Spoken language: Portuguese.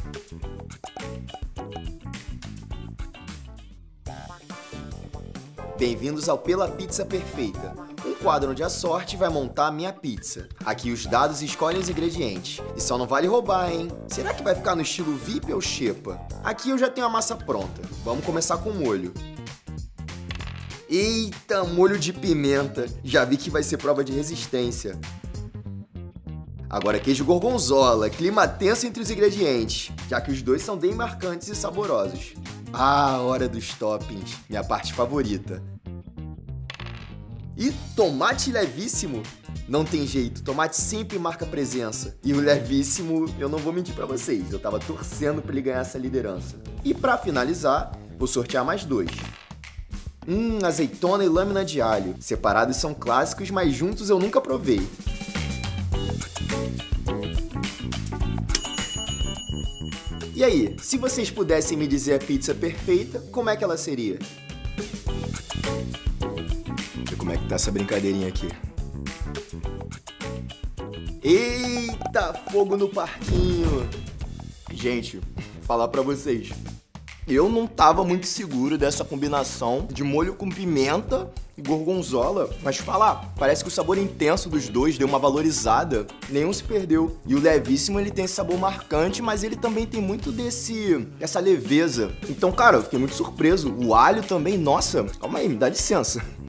Bem-vindos ao Pela Pizza Perfeita, um quadro onde a sorte vai montar a minha pizza. Aqui os dados escolhem os ingredientes. E só não vale roubar, hein? Será que vai ficar no estilo VIP ou Xepa? Aqui eu já tenho a massa pronta. Vamos começar com o molho. Eita, molho de pimenta. Já vi que vai ser prova de resistência. Agora queijo gorgonzola, clima tenso entre os ingredientes, já que os dois são bem marcantes e saborosos. Ah, hora dos toppings, minha parte favorita. E tomate levíssimo? Não tem jeito, tomate sempre marca presença. E o levíssimo, eu não vou mentir pra vocês, eu tava torcendo pra ele ganhar essa liderança. E pra finalizar, vou sortear mais dois. Azeitona e lâmina de alho. Separados são clássicos, mas juntos eu nunca provei. E aí, se vocês pudessem me dizer a pizza perfeita, como é que ela seria? Deixa eu ver como é que tá essa brincadeirinha aqui. Eita, fogo no parquinho! Gente, falar pra vocês, eu não tava muito seguro dessa combinação de molho com pimenta e gorgonzola, mas falar, parece que o sabor intenso dos dois deu uma valorizada, nenhum se perdeu. E o levíssimo, ele tem esse sabor marcante, mas ele também tem muito dessa leveza. Então, cara, eu fiquei muito surpreso. O alho também, nossa, calma aí, me dá licença.